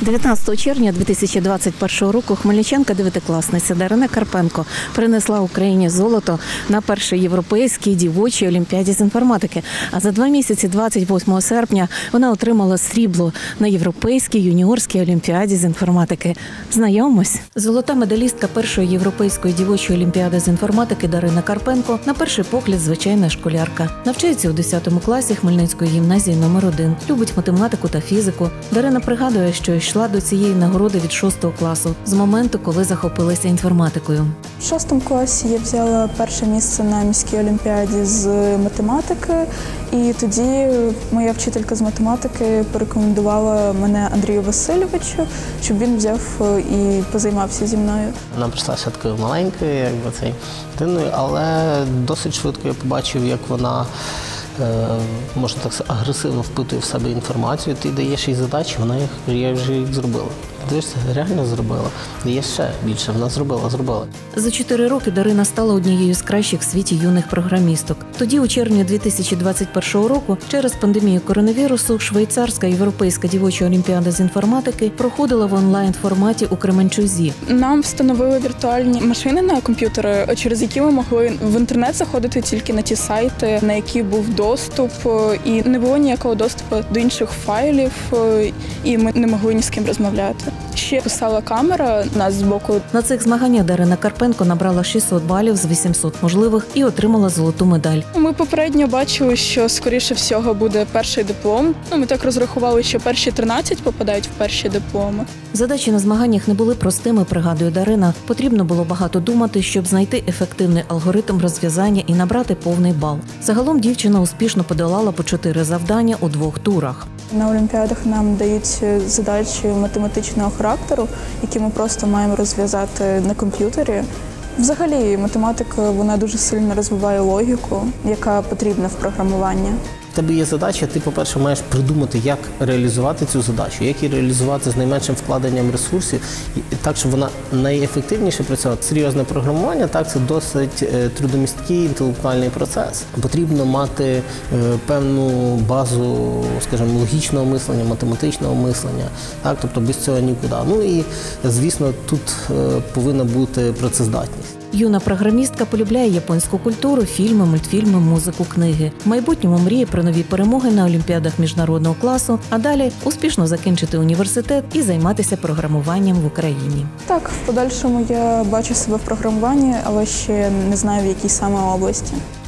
19 червня 2021 року хмельничанка дев'ятикласниця Дарина Карпенко принесла Україні золото на першій європейській дівочій олімпіаді з інформатики. А за 2 місяці, 28 серпня, вона отримала срібло на європейській юніорській олімпіаді з інформатики. Знайомимось. Золота медалістка першої європейської дівочої олімпіади з інформатики Дарина Карпенко на перший погляд звичайна школярка. Навчається у 10 класі Хмельницької гімназії номер 1. Любить математику та фізику. Дарина пригадує, що йшла до цієї нагороди від 6 класу, з моменту, коли захопилася інформатикою. В 6 класі я взяла перше місце на міській олімпіаді з математики, і тоді моя вчителька з математики порекомендувала мене Андрію Васильовичу, щоб він взяв і позаймався зі мною. Вона прийшла ще такою маленькою, дитиною, але досить швидко я побачив, як вона, можна так сказати, агресивно впитує в себе інформацію, ти даєш їй задачі, вона їх вже зробила. Дивишся, реально зробила. Є ще більше, вона зробила. За 4 роки Дарина стала однією з кращих в світі юних програмісток. Тоді, у червні 2021 року, через пандемію коронавірусу, швейцарська європейська дівоча олімпіада з інформатики проходила в онлайн-форматі у Кременчузі. Нам встановили віртуальні машини на комп'ютери, через які ми могли в інтернет заходити тільки на ті сайти, на які був доступ, і не було ніякого доступу до інших файлів, і ми не могли ні з ким розмовляти. Ще писала камера нас з боку. На цих змаганнях Дарина Карпенко набрала 600 балів з 800 можливих і отримала золоту медаль. Ми попередньо бачили, що, скоріше всього, буде перший диплом. Ми так розрахували, що перші 13 попадають в перші дипломи. Задачі на змаганнях не були простими, пригадує Дарина. Потрібно було багато думати, щоб знайти ефективний алгоритм розв'язання і набрати повний бал. Загалом дівчина успішно подолала по 4 завдання у 2 турах. На олімпіадах нам дають задачі математичного характеру, які ми просто маємо розв'язати на комп'ютері. Взагалі, математика, вона дуже сильно розвиває логіку, яка потрібна в програмуванні. В тебе є задача, ти, по-перше, маєш придумати, як реалізувати цю задачу, як її реалізувати з найменшим вкладенням ресурсів, так, щоб вона найефективніше працювала. Серйозне програмування, так, це досить трудомісткий інтелектуальний процес. Потрібно мати певну базу, скажімо, логічного мислення, математичного мислення, так, тобто без цього нікуди. Ну і, звісно, тут повинна бути працездатність. Юна програмістка полюбляє японську культуру, фільми, мультфільми, музику, книги. В майбутньому мріє про нові перемоги на олімпіадах міжнародного класу, а далі успішно закінчити університет і займатися програмуванням в Україні. Так, в подальшому я бачу себе в програмуванні, але ще не знаю, в якій саме області.